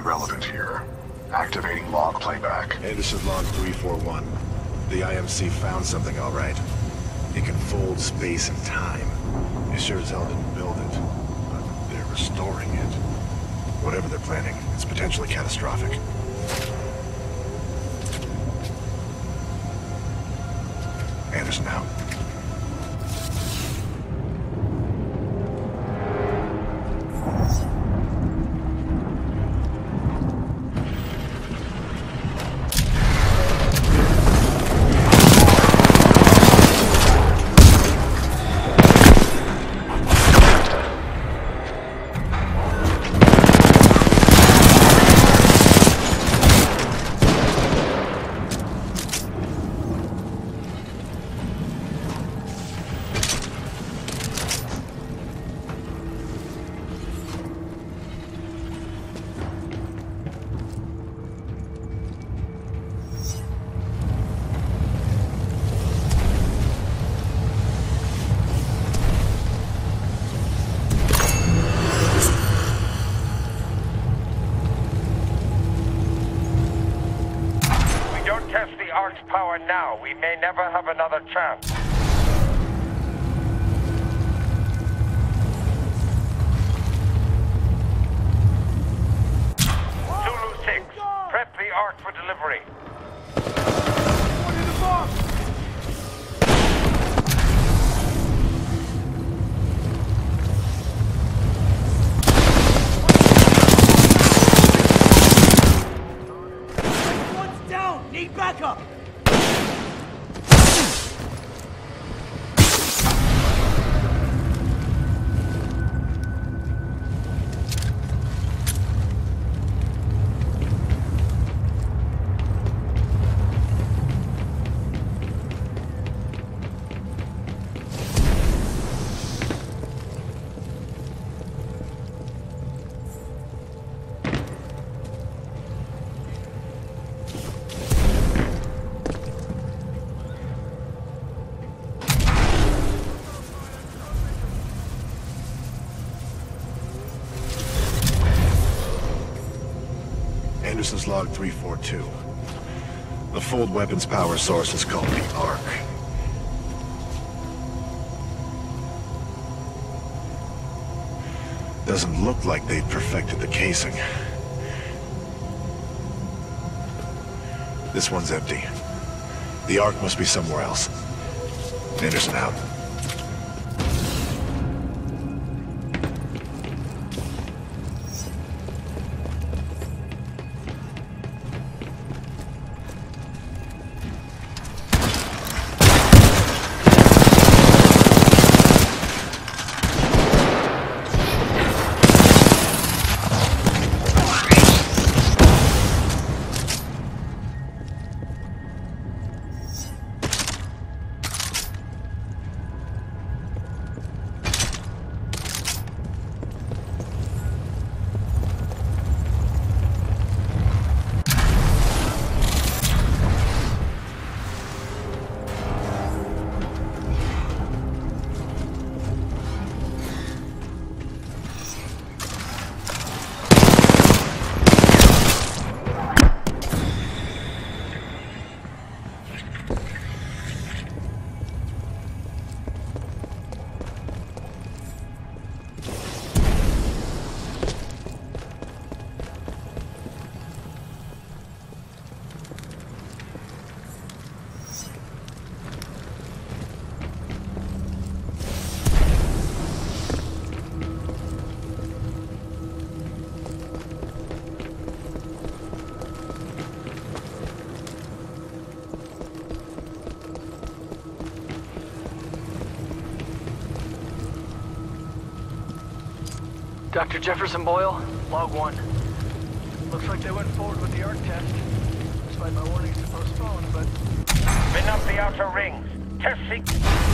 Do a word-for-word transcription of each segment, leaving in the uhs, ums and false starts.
relevant here. Activating log playback. Anderson log three four one. The I M C found something all right. It can fold space and time. It sure as hell didn't build it, but they're restoring it. Whatever they're planning, it's potentially catastrophic. Anderson out. Now, we may never have another chance. Zulu six, prep the Ark for delivery. One's down! Need backup! Anderson's log three four two. The fold weapons power source is called the Ark. Doesn't look like they've perfected the casing. This one's empty. The Ark must be somewhere else. Anderson out. Doctor Jefferson Boyle, log one. Looks like they went forward with the Ark test, despite my warnings to postpone, but... Spin up the outer rings. Test sequence.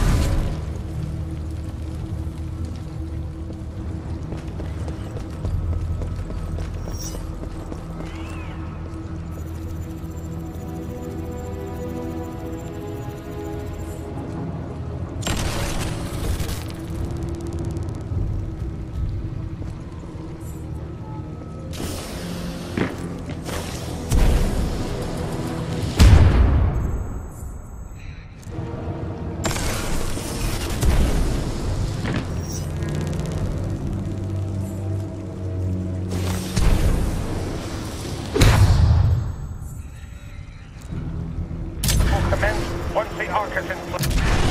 carcass in place.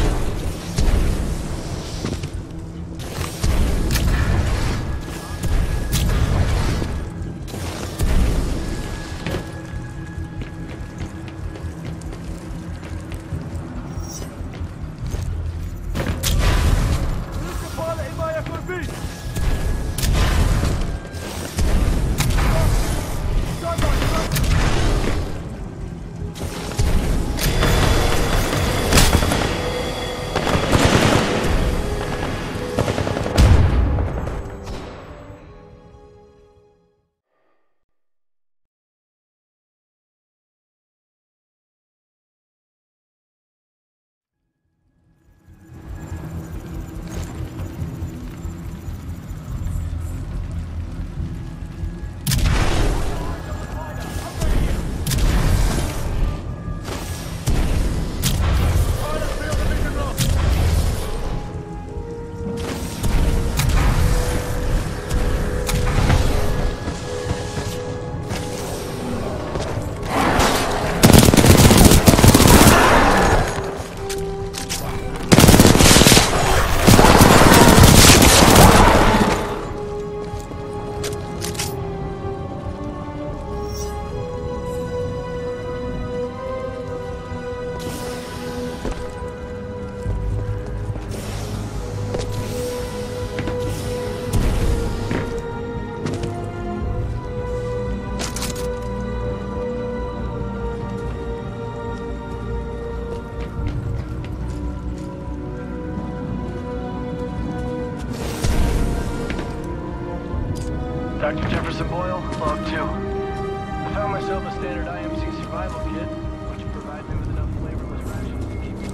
Doctor Jefferson Boyle, log two. I found myself a standard I M C survival kit, which provided me with enough flavorless rations to keep me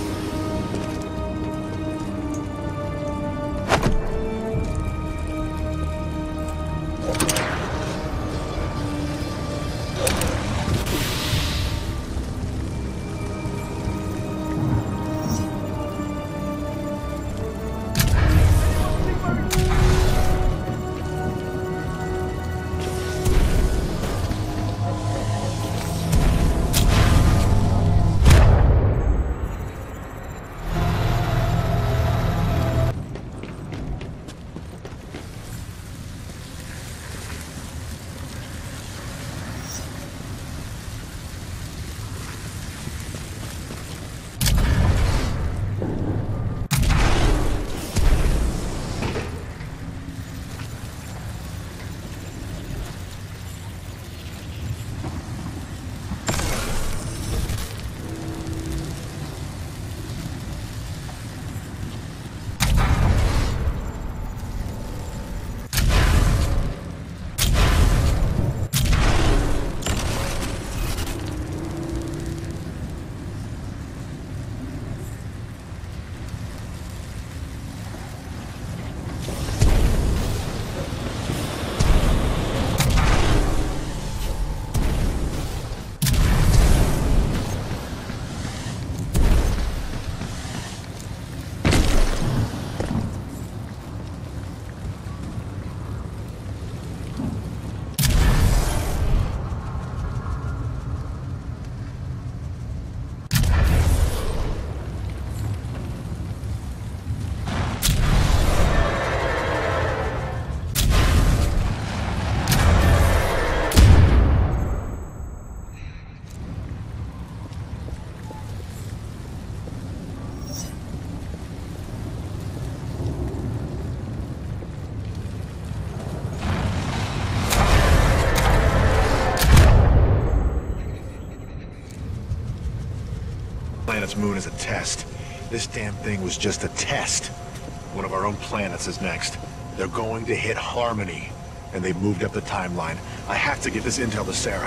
planet's moon is a test. This damn thing was just a test. One of our own planets is next. They're going to hit Harmony, and they've moved up the timeline. I have to get this intel to Sarah.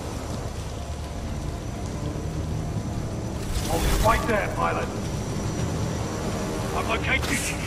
Hold it right there, pilot. I'm located.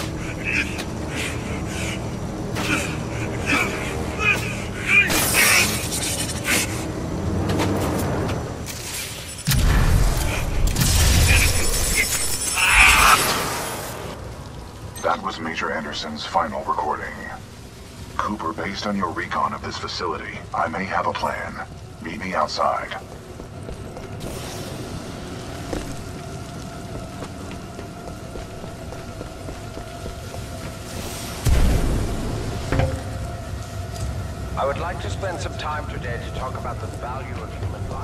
That was Major Anderson's final recording. Cooper, based on your recon of this facility, I may have a plan. Meet me outside. I would like to spend some time today to talk about the value of human life.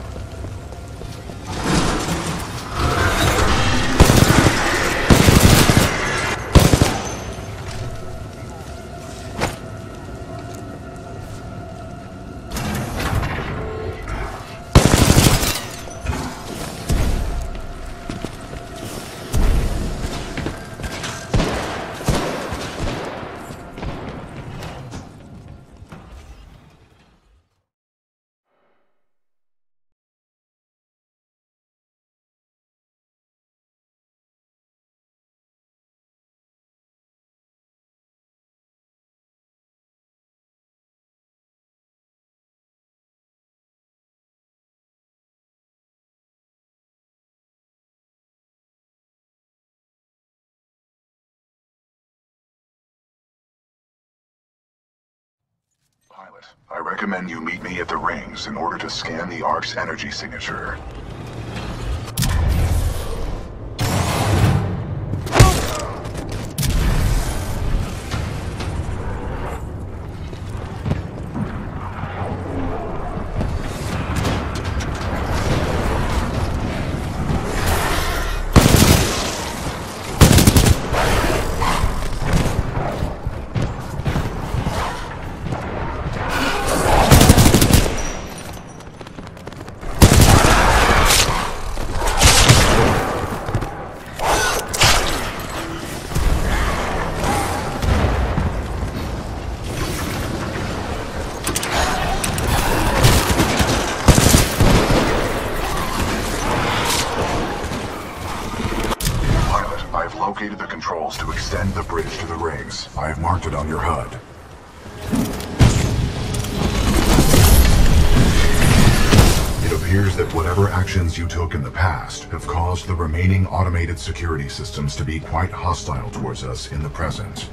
Pilot, I recommend you meet me at the rings in order to scan the Ark's energy signature. Located the controls to extend the bridge to the rings. I have marked it on your H U D. It appears that whatever actions you took in the past have caused the remaining automated security systems to be quite hostile towards us in the present.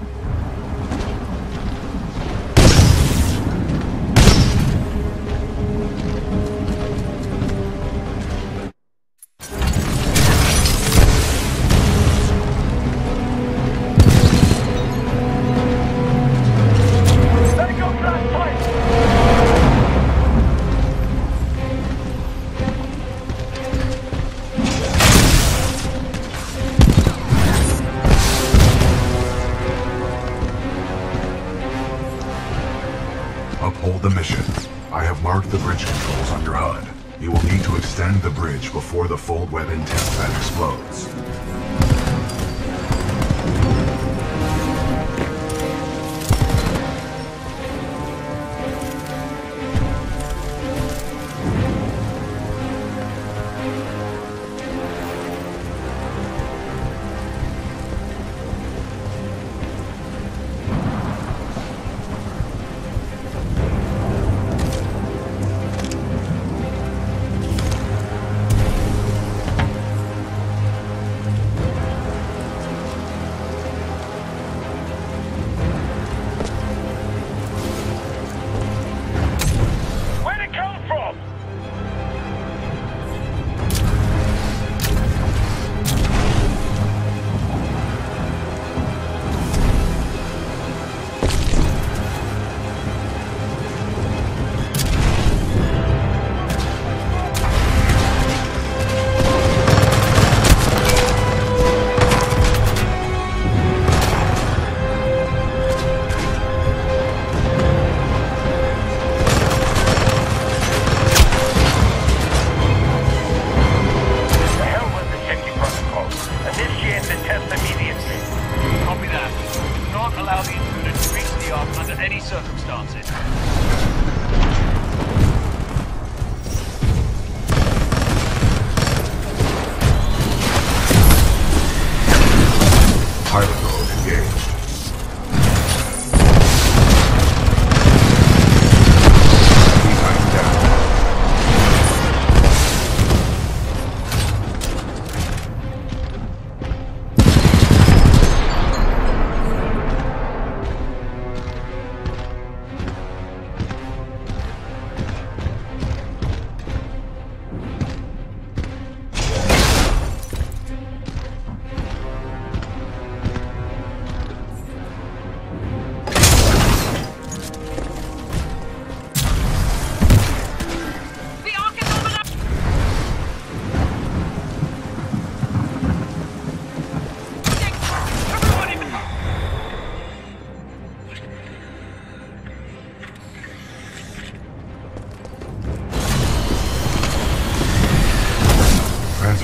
Uphold the mission. I have marked the bridge controls on your H U D. You will need to extend the bridge before the fold web intent pad explodes.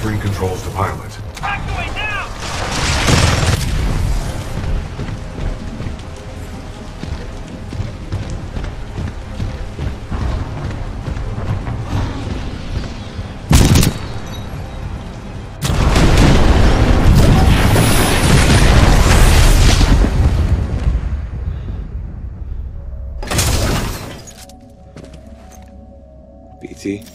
Transferring controls to pilot. Actuate now! B T.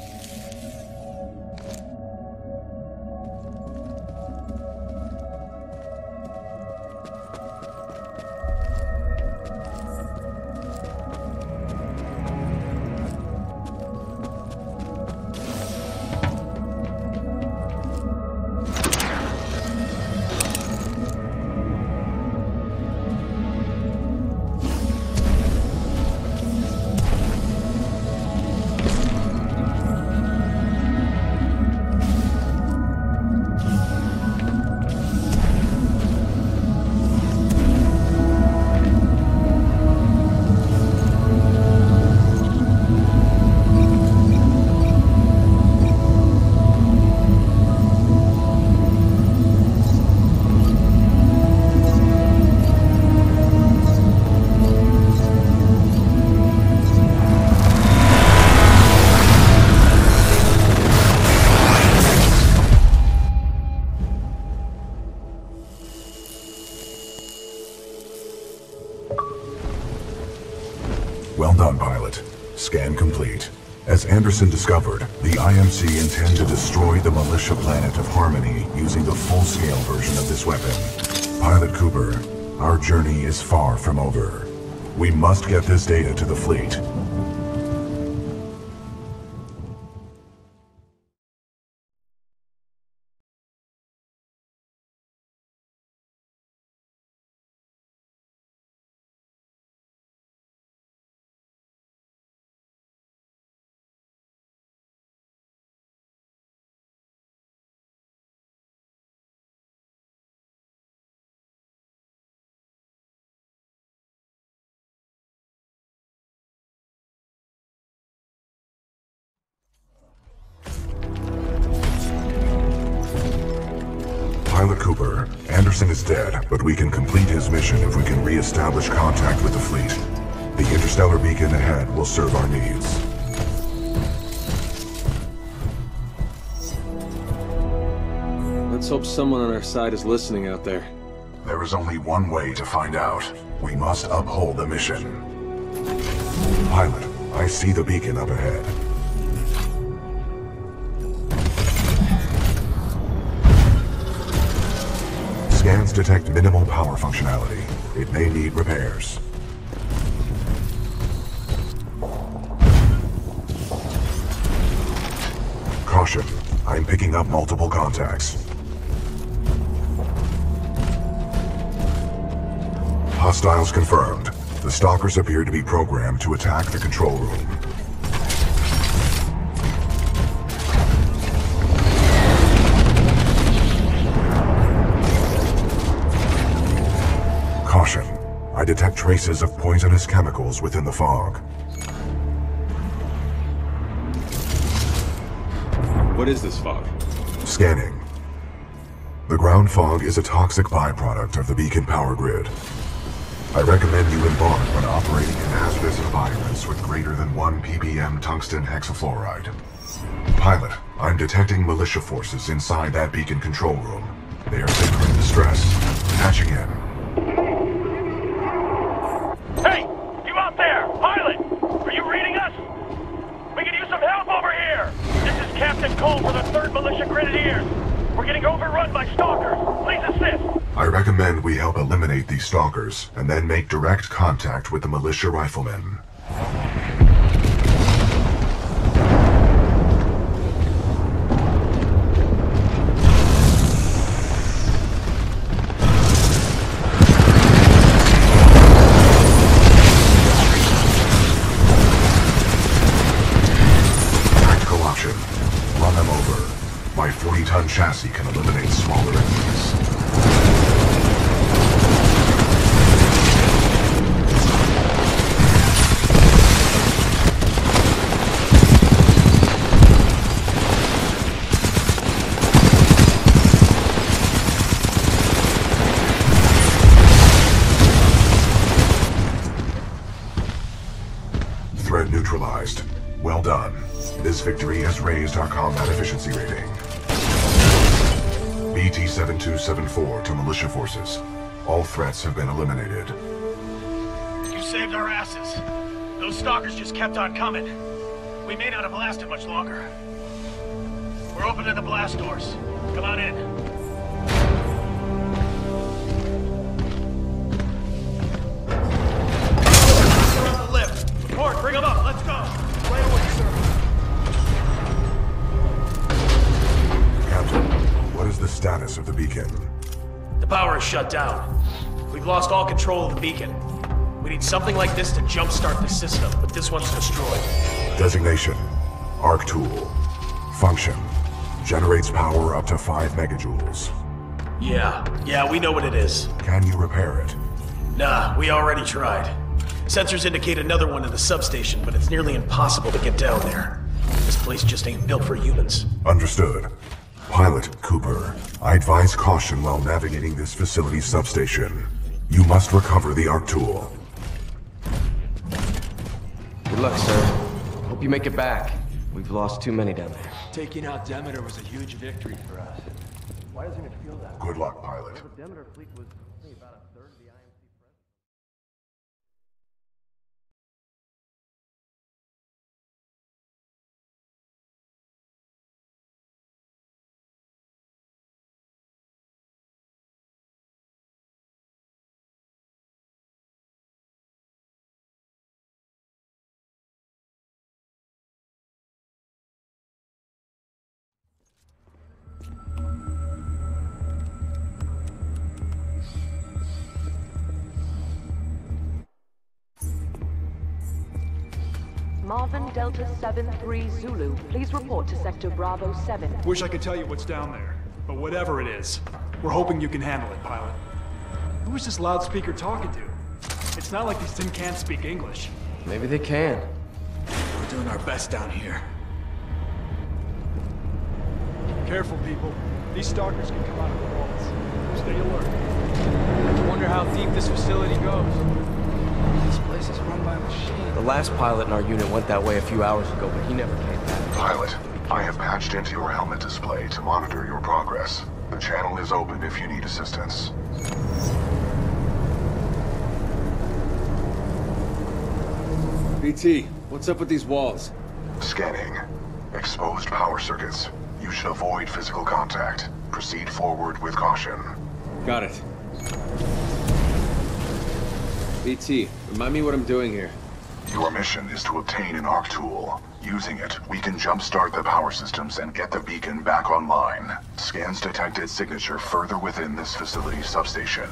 Well done, pilot. Scan complete. As Anderson discovered, the I M C intend to destroy the militia planet of Harmony using the full-scale version of this weapon. Pilot Cooper, our journey is far from over. We must get this data to the fleet. Pilot Cooper, Anderson is dead, but we can complete his mission if we can re-establish contact with the fleet. The interstellar beacon ahead will serve our needs. Let's hope someone on our side is listening out there. There is only one way to find out. We must uphold the mission. Pilot, I see the beacon up ahead. Scans detect minimal power functionality. It may need repairs. Caution. I'm picking up multiple contacts. Hostiles confirmed. The stalkers appear to be programmed to attack the control room. Caution. I detect traces of poisonous chemicals within the fog. What is this fog? Scanning. The ground fog is a toxic byproduct of the beacon power grid. I recommend you embark when operating in hazardous environments with greater than one p p m tungsten hexafluoride. Pilot, I'm detecting militia forces inside that beacon control room. They are signaling distress. Patching in. Hey! You out there! Pilot! Are you reading us? We can use some help over here! This is Captain Cole for the third Militia Grenadiers. We're getting overrun by stalkers. Please assist! I recommend we help eliminate these stalkers, and then make direct contact with the militia riflemen. Tactical option. Run them over. My forty-ton chassis can eliminate smaller enemies. Well done. This victory has raised our combat efficiency rating. B T seven two seven four to militia forces. All threats have been eliminated. You saved our asses. Those stalkers just kept on coming. We may not have lasted much longer. We're opening the blast doors. Come on in. They're on the lift. Report, bring them up. Let's go. Right away, sir. Captain, what is the status of the beacon? The power is shut down. We've lost all control of the beacon. We need something like this to jumpstart the system, but this one's destroyed. Designation: Arc Tool. Function: generates power up to five megajoules. Yeah, yeah, we know what it is. Can you repair it? Nah, we already tried. Sensors indicate another one in the substation, but it's nearly impossible to get down there. This place just ain't built for humans. Understood. Pilot Cooper, I advise caution while navigating this facility's substation. You must recover the Arc Tool. Good luck, sir. Hope you make it back. We've lost too many down there. Taking out Demeter was a huge victory for us. Why doesn't it feel that way? Good luck, pilot. The Demeter fleet was only about a third of the I M C presence. Marvin Delta seven three Zulu, please report to Sector Bravo seven. Wish I could tell you what's down there, but whatever it is, we're hoping you can handle it, pilot. Who is this loudspeaker talking to? It's not like these tin cans speak English. Maybe they can. We're doing our best down here. Careful, people. These stalkers can come out of the walls. Stay alert. I wonder how deep this facility goes. This place is run by a machine. The last pilot in our unit went that way a few hours ago, but he never came back. Pilot, I have patched into your helmet display to monitor your progress. The channel is open if you need assistance. B T, what's up with these walls? Scanning. Exposed power circuits. You should avoid physical contact. Proceed forward with caution. Got it. B T, remind me what I'm doing here. Your mission is to obtain an Arc Tool. Using it, we can jumpstart the power systems and get the beacon back online. Scans detected signature further within this facility's substation.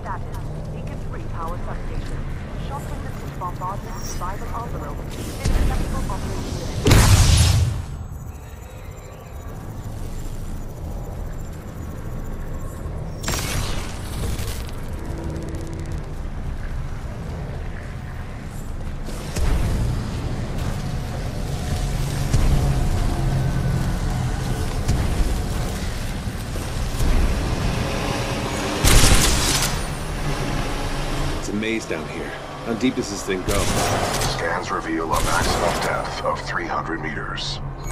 status. Beacon three power substation. Shock resistant bombardment survival envelope. Inaccessible operation limit. Maze down here. How deep does this thing go? Scans reveal a maximum depth of three hundred meters.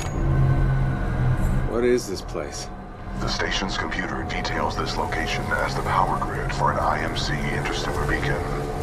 What is this place? The station's computer details this location as the power grid for an I M C interstellar beacon.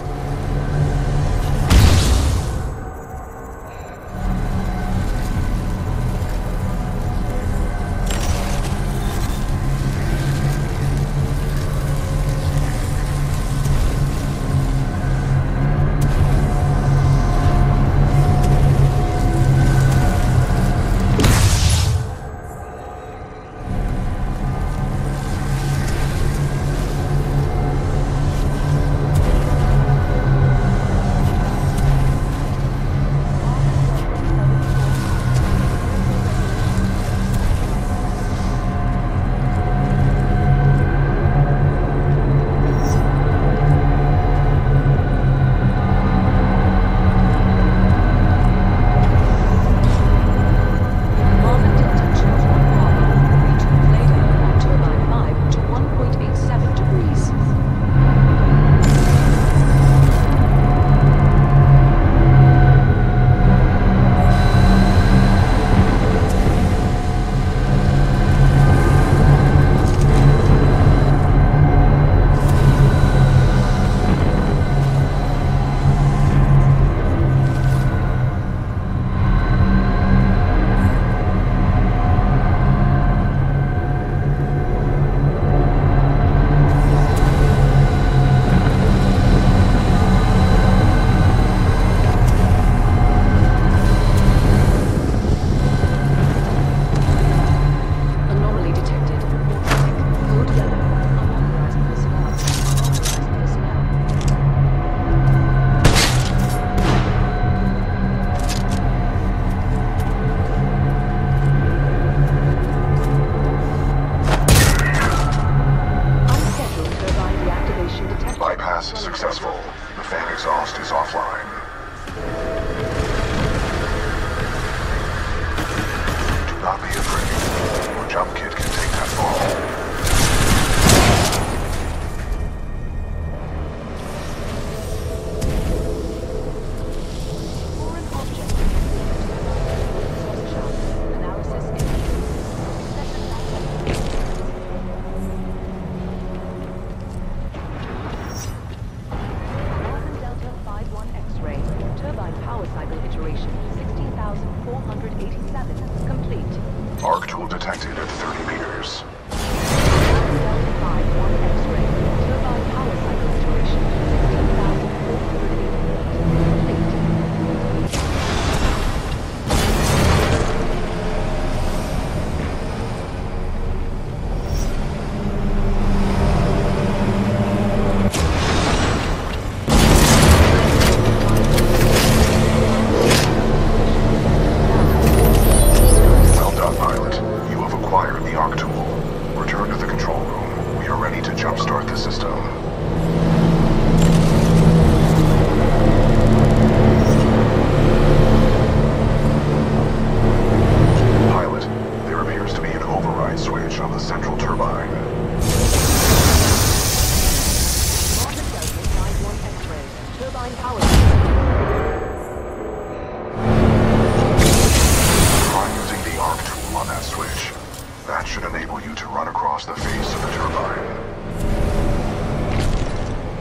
Successful. The fan exhaust is offline. Do not be afraid. Your jump kit can take that fall. Arc tool detected at thirty meters. That should enable you to run across the face of the turbine.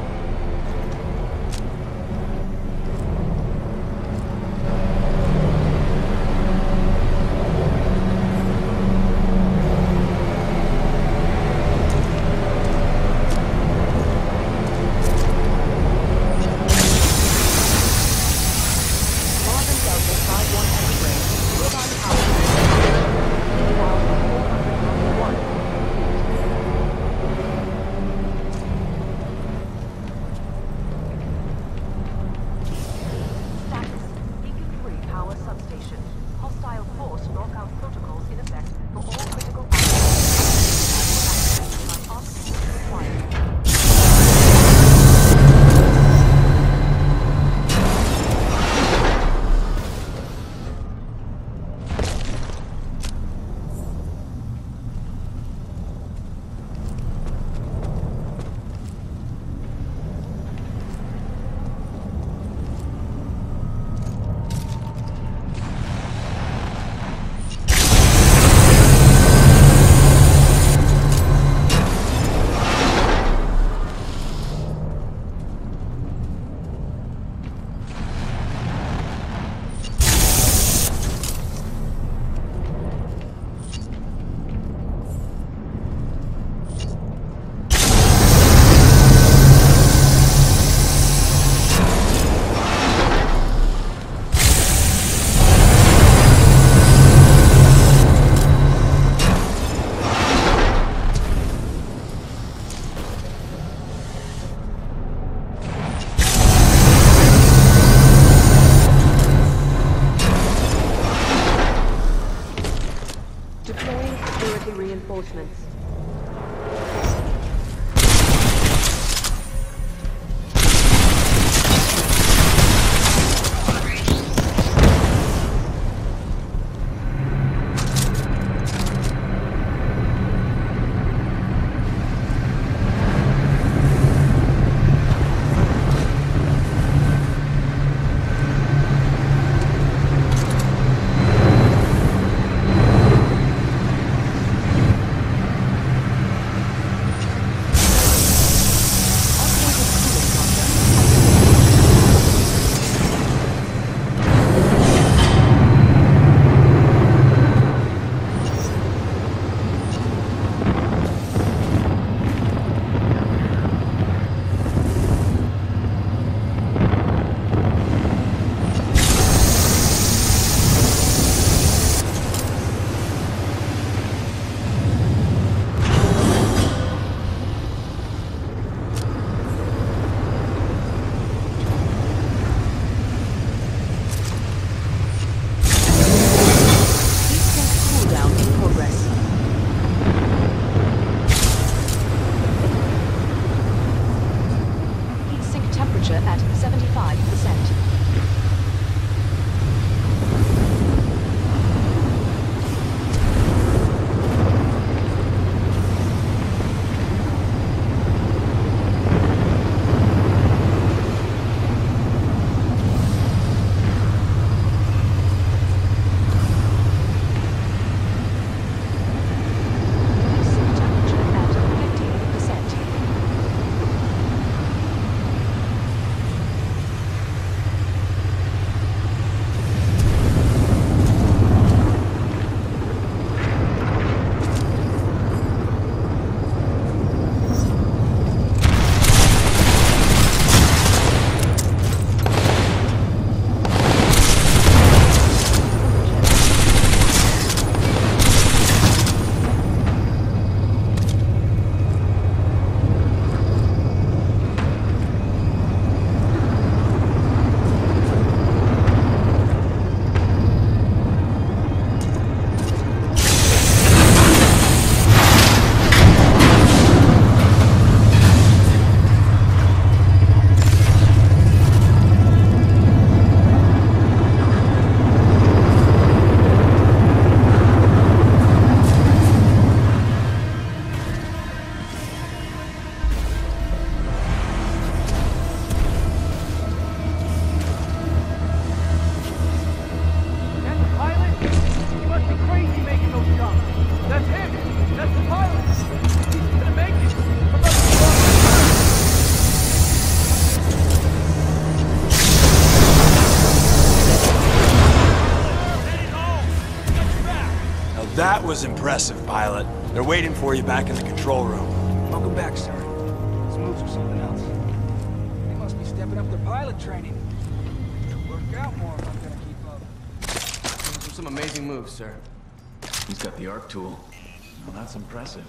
was impressive, pilot. They're waiting for you back in the control room. Welcome back, sir. These moves are something else. They must be stepping up their pilot training. Work out more if I'm gonna keep up. Those are some amazing moves, sir. He's got the arc tool. Well, that's impressive.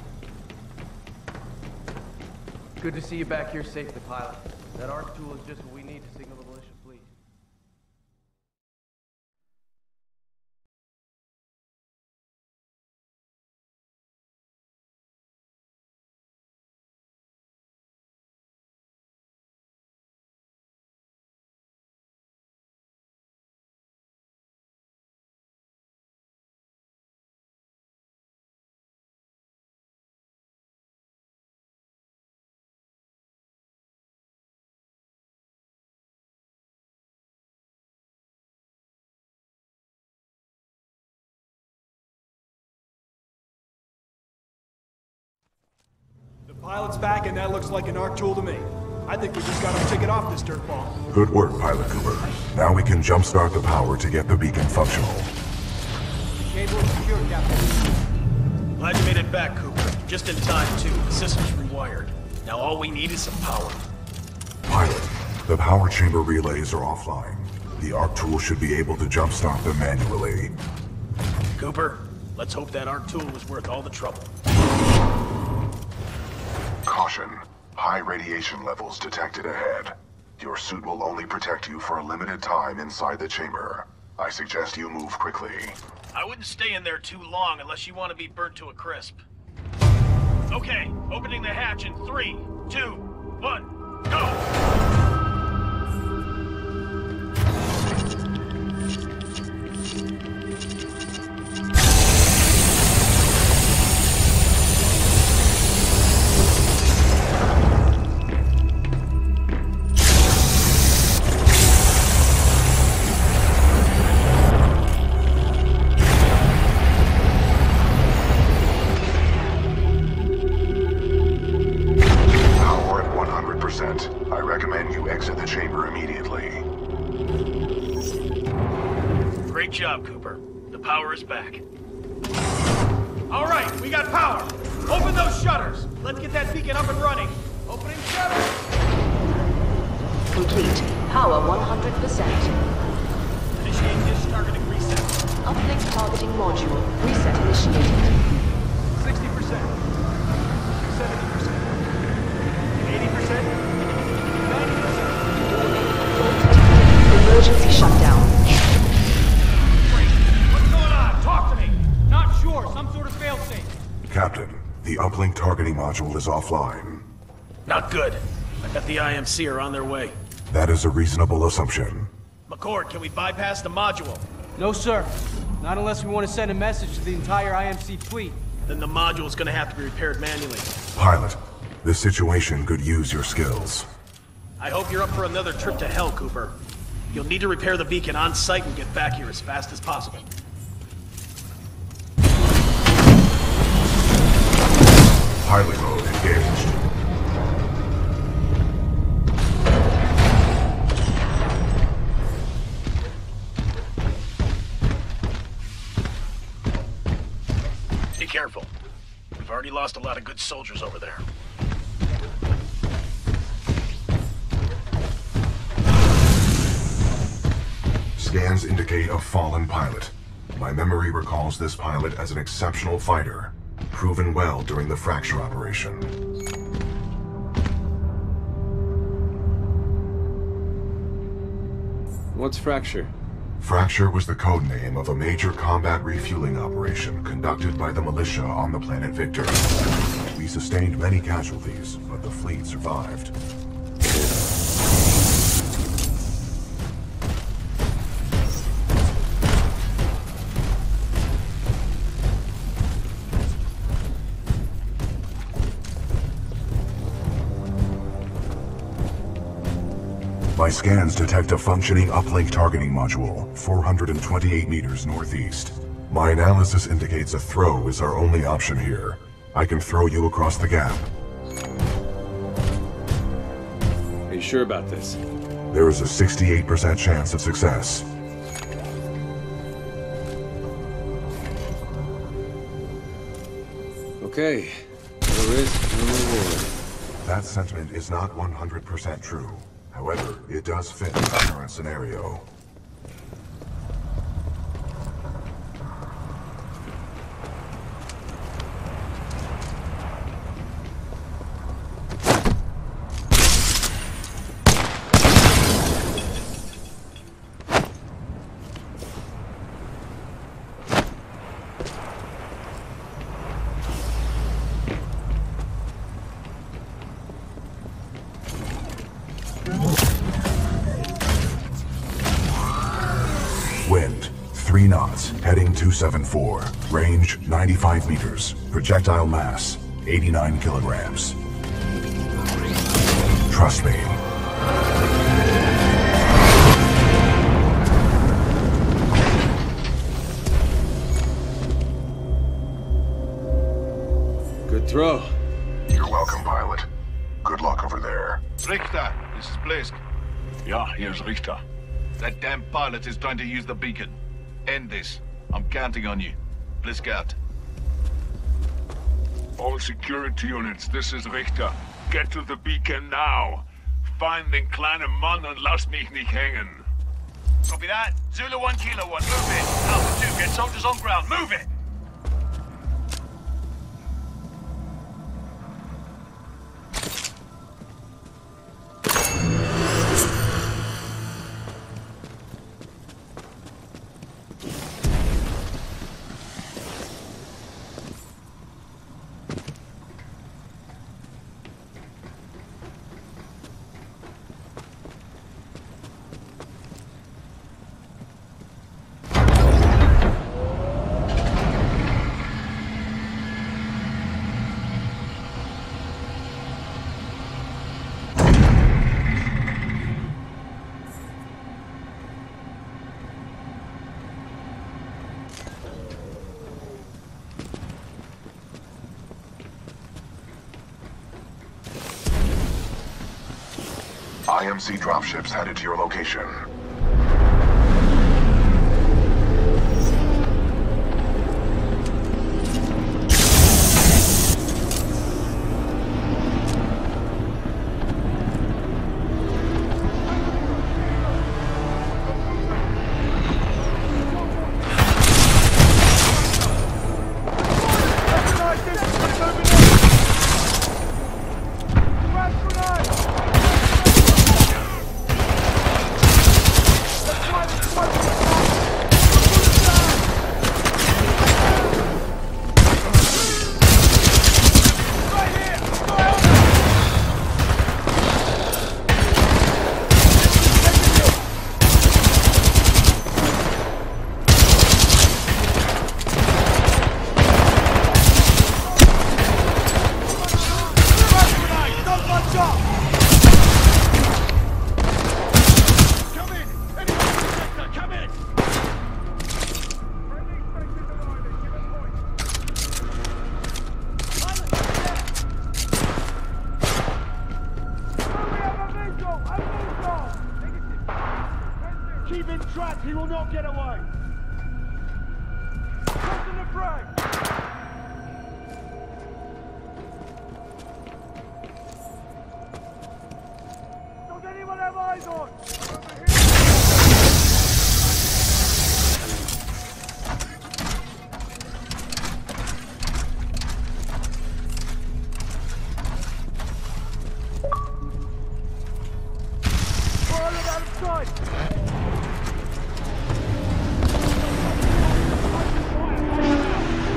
Good to see you back here safely, pilot. That arc tool is just what we need to signal the militia fleet. Pilot's back, and that looks like an arc tool to me. I think we just got him ticket off this dirtball. Good work, Pilot Cooper. Now we can jumpstart the power to get the beacon functional. Cable is secure, Captain. Glad you made it back, Cooper. Just in time, too. The system's rewired. Now all we need is some power. Pilot, the power chamber relays are offline. The arc tool should be able to jumpstart them manually. Cooper, let's hope that arc tool was worth all the trouble. Caution. High radiation levels detected ahead. Your suit will only protect you for a limited time inside the chamber. I suggest you move quickly. I wouldn't stay in there too long unless you want to be burnt to a crisp. Okay, opening the hatch in three, two, one, go! I recommend you exit the chamber immediately. Great job, Cooper. The power is back. All right, we got power. Open those shutters. Let's get that beacon up and running. Opening shutters. Complete. Power one hundred percent. Initiate dish targeting reset. Uplink targeting module. Reset initiated. sixty percent. seventy percent. eighty percent. ninety percent. Emergency shutdown. Great. What's going on? Talk to me. Not sure. Some sort of failsafe. Captain, the uplink targeting module is offline. Not good. I bet the I M C are on their way. That is a reasonable assumption. McCord, can we bypass the module? No, sir. Not unless we want to send a message to the entire I M C fleet. Then the module's gonna have to be repaired manually. Pilot, this situation could use your skills. I hope you're up for another trip to hell, Cooper. You'll need to repair the beacon on site and get back here as fast as possible. Pilot mode engaged. Be careful. We've already lost a lot of good soldiers over there. Scans indicate a fallen pilot. My memory recalls this pilot as an exceptional fighter, proven well during the Fracture operation. What's Fracture? Fracture was the code name of a major combat refueling operation conducted by the militia on the planet Victor. We sustained many casualties, but the fleet survived. My scans detect a functioning uplink targeting module, four hundred twenty-eight meters northeast. My analysis indicates a throw is our only option here. I can throw you across the gap. Are you sure about this? There is a sixty-eight percent chance of success. Okay. No risk, no reward. That sentiment is not one hundred percent true. However, it does fit the current scenario. Wind, three knots, heading two seven four. Range, ninety-five meters. Projectile mass, eighty-nine kilograms. Trust me. Good throw. You're welcome, pilot. Good luck over there. Richter, this is Blisk. Ja, here's Richter. That damn pilot is trying to use the beacon. End this. I'm counting on you. Blisk out. All security units, this is Richter. Get to the beacon now. Find den kleinen Mann und lass mich nicht hängen. Copy that. Zulu one, Kilo one. Move it. Alpha two, get soldiers on ground. Move it! I M C dropships headed to your location. Keep him trapped, he will not get away! Pressing the brake! Does anyone have eyes on? Fire out of sight!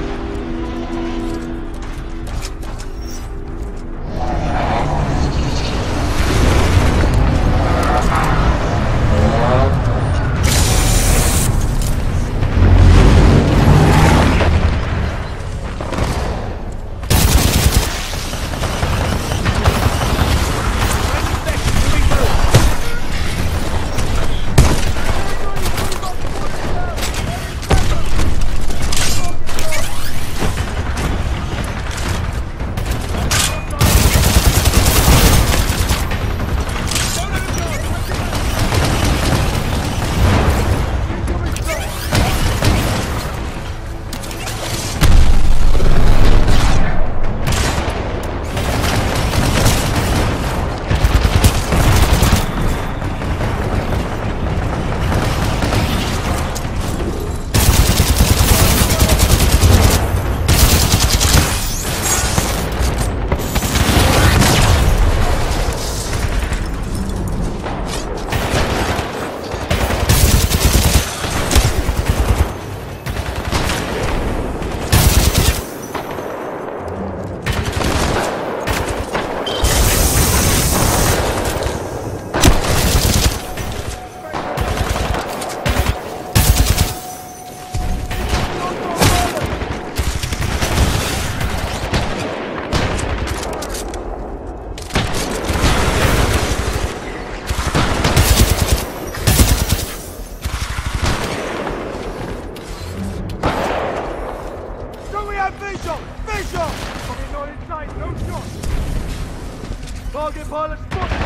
Target pilot spotted!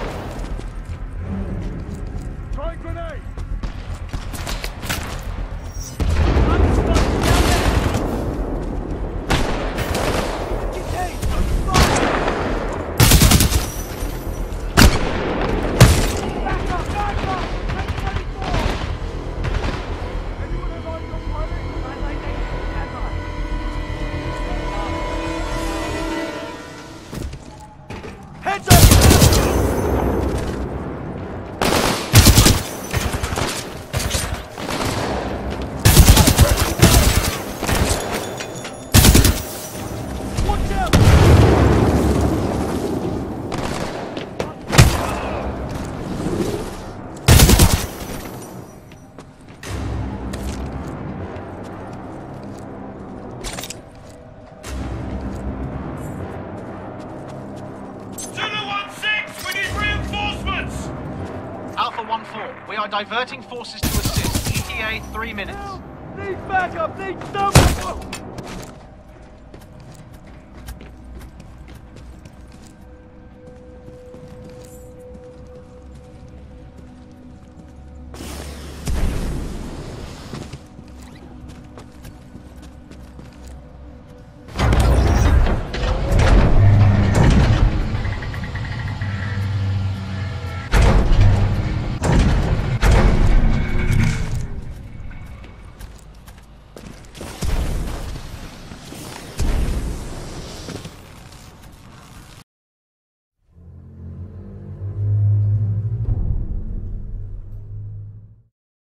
Try grenade! Alpha one four, we are diverting forces to assist. E T A three minutes. Need backup! Need something!